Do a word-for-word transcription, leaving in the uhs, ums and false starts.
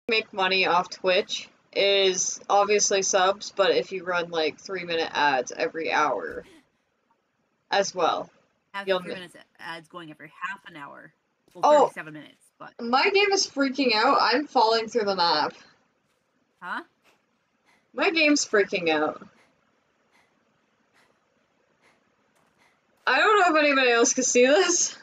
make money off Twitch is obviously subs, but if you run like three minute ads every hour as well. Have You'll three ma- minutes ads going every half an hour. Well, Oh. thirty-seven minutes, but. My game is freaking out. I'm falling through the map. Huh? My game's freaking out. I don't know if anybody else can see this.